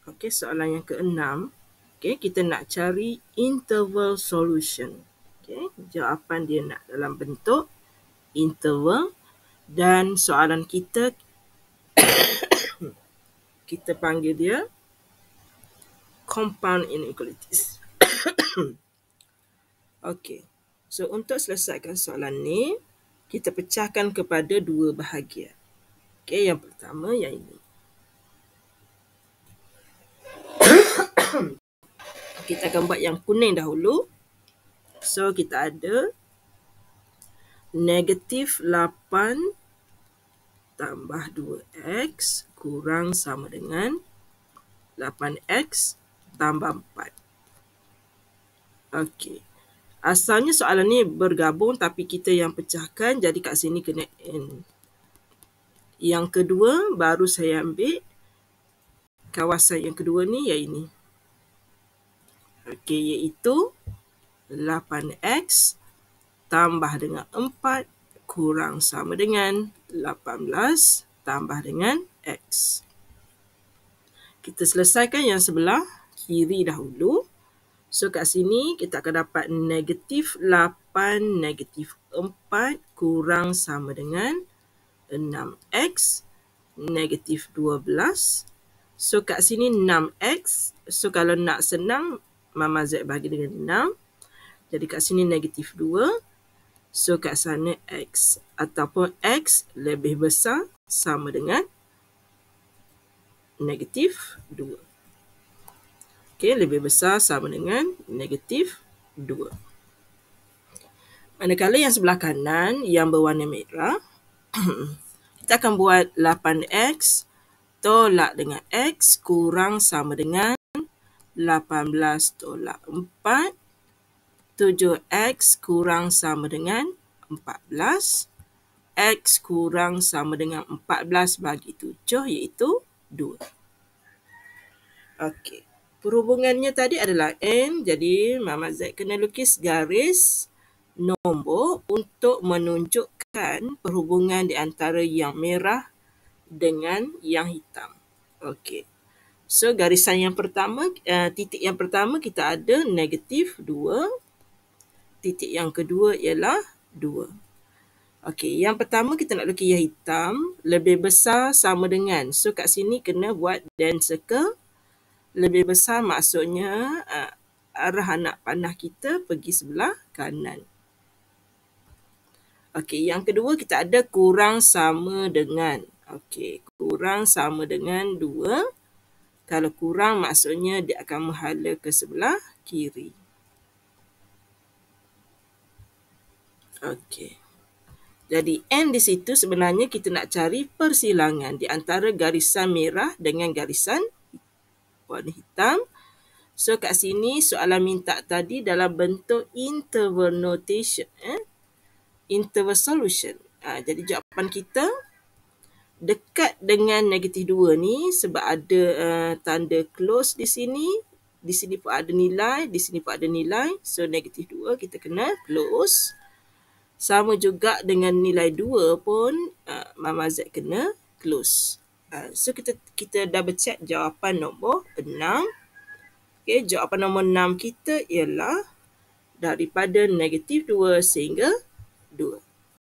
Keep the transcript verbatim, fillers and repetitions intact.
Okey, soalan yang keenam. Okey, kita nak cari interval solution. Okey, jawapan dia nak dalam bentuk interval dan soalan kita kita panggil dia compound inequalities. Okey. So untuk selesaikan soalan ni, kita pecahkan kepada dua bahagian. Okey, yang pertama yang ini. Kita akan buat yang kuning dahulu. So kita ada negatif lapan tambah dua x kurang sama dengan lapan x tambah empat. Okey. Asalnya soalan ni bergabung tapi kita yang pecahkan, jadi kat sini kena N. Yang kedua baru saya ambil kawasan yang kedua ni yang ini. Okey, iaitu lapan x tambah dengan empat kurang sama dengan lapan belas tambah dengan x. Kita selesaikan yang sebelah kiri dahulu. So kat sini kita akan dapat negatif lapan negatif empat kurang sama dengan enam x negatif dua belas. So kat sini enam x. So kalau nak senang, Mama Z bagi dengan enam. Jadi kat sini negatif dua. So kat sana x. Ataupun x lebih besar sama dengan negatif dua. Okey, lebih besar sama dengan negatif dua. Manakala yang sebelah kanan yang berwarna merah, kita akan buat lapan x tolak dengan x kurang sama dengan lapan belas tolak empat. tujuh x kurang sama dengan empat belas. X kurang sama dengan empat belas bagi tujuh iaitu dua. Okey. Perhubungannya tadi adalah N. Jadi Mama Z kena lukis garis nombor untuk menunjukkan perhubungan di antara yang merah dengan yang hitam. Okey. So garisan yang pertama, uh, titik yang pertama kita ada negatif dua. Titik yang kedua ialah dua. Okey, yang pertama kita nak lukis yang hitam, lebih besar sama dengan. So kat sini kena buat dan circle. Lebih besar maksudnya uh, arah anak panah kita pergi sebelah kanan. Okey, yang kedua kita ada kurang sama dengan. Okey, kurang sama dengan dua. Kalau kurang maksudnya dia akan menghala ke sebelah kiri. Okey. Jadi N di situ sebenarnya kita nak cari persilangan di antara garisan merah dengan garisan warna hitam. So kat sini soalan minta tadi dalam bentuk interval notation. Eh? Interval solution. Ha, jadi jawapan kita dekat dengan negatif dua ni sebab ada uh, tanda close di sini. Di sini pun ada nilai, di sini pun ada nilai. So negatif dua kita kena close. Sama juga dengan nilai dua pun uh, Mama Z kena close. Uh, so kita kita double check jawapan nombor enam. Okay, jawapan nombor enam kita ialah daripada negatif dua sehingga dua.